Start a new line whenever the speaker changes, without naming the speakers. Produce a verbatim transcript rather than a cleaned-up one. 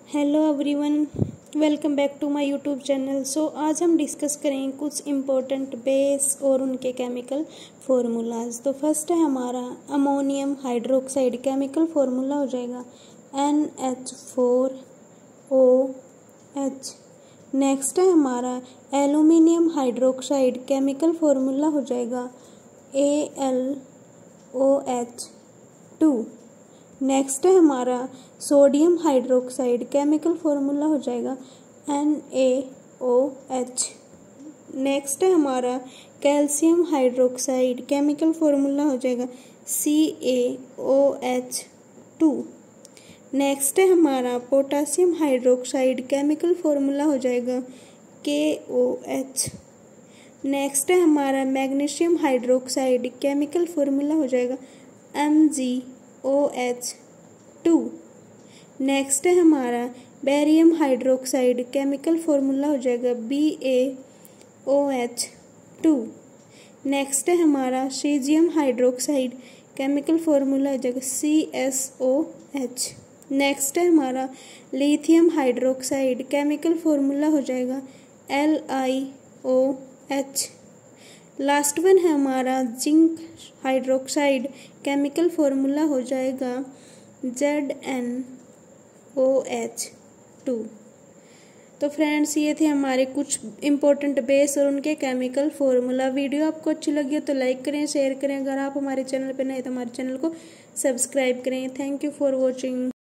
Hello everyone, welcome back to my YouTube channel. So आज हम discuss करेंगे कुछ इम्पोर्टेंट बेस और उनके केमिकल फार्मूलाज। तो फर्स्ट है हमारा अमोनियम हाइड्रोक्साइड, केमिकल फार्मूला हो जाएगा N H four O H. Next है हमारा एल्यूमिनियम हाइड्रोक्साइड, केमिकल फार्मूला हो जाएगा A L O H two. Next है हमारा सोडियम हाइड्रोक्साइड, केमिकल फार्मूला हो जाएगा N A O H. Next है हमारा कैल्शियम हाइड्रोक्साइड, केमिकल फार्मूला हो जाएगा C A O H two. Next है हमारा पोटासियम हाइड्रोक्साइड, केमिकल फार्मूला हो जाएगा के ओ एच। नेक्स्ट है हमारा मैग्नीशियम हाइड्रोक्साइड, केमिकल फार्मूला हो जाएगा M G O H two. Next है हमारा बेरियम हाइड्रोक्साइड, केमिकल फार्मूला हो जाएगा B A O H two. Next है हमारा सीजियम हाइड्रोक्साइड, केमिकल फार्मूला हो जाएगा C S O H. Next है हमारा लिथियम हाइड्रोक्साइड, केमिकल फार्मूला हो जाएगा L I O H. Last one है हमारा जिंक हाइड्रोक्साइड, केमिकल फार्मूला हो जाएगा Z N O H two. तो फ्रेंड्स, ये थे हमारे कुछ इम्पोर्टेंट बेस और उनके केमिकल फार्मूला। वीडियो आपको अच्छी लगी हो तो लाइक करें, शेयर करें। अगर आप हमारे चैनल पर नए तो हमारे चैनल को सब्सक्राइब करें। Thank you for watching.